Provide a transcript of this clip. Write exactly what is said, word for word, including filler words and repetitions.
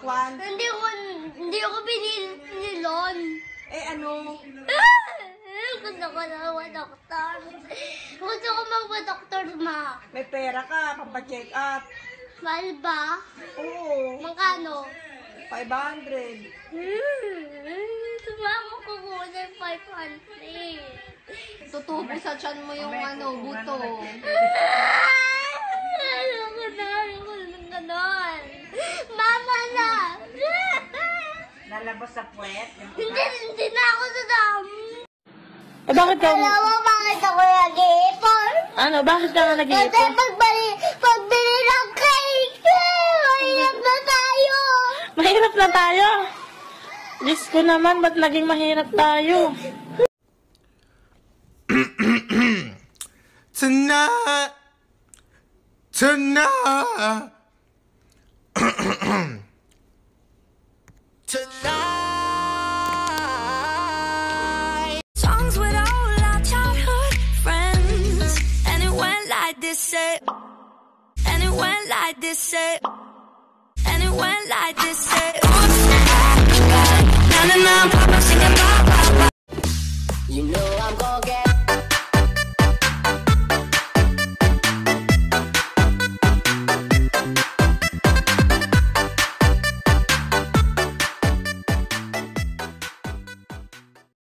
One? Hindi ko, hindi ako binilon. Eh, ano? Gusto ko na mag-doktor. Gusto ko mag-doktor, ma. May pera ka, pampacheck up. Mahal ba? Oo. Magkano? five hundred. Hmm. Sumama ko muna yung five hundred. Tutubo sa tiyan mo yung ano, buto. Ayoko na, ayoko na ng ganon. Mama na! Nalabas sa puwet? Hindi, hindi na ako sa dami. Eh, bakit ka... Alam mo bakit ako nag-iipon? Ano, bakit ka nga Kasi nag-iipon? pagbili, pagbili ng cake, mahirap na tayo. Mahirap na tayo. Diyos ko naman, ba't naging mahirap tayo? Tonight, tonight, tonight. Songs with all our childhood friends, and it went like this, say, and it went like this, say, and it went like this, say. Na na na, papa singing, papa. You know I'm gonna get.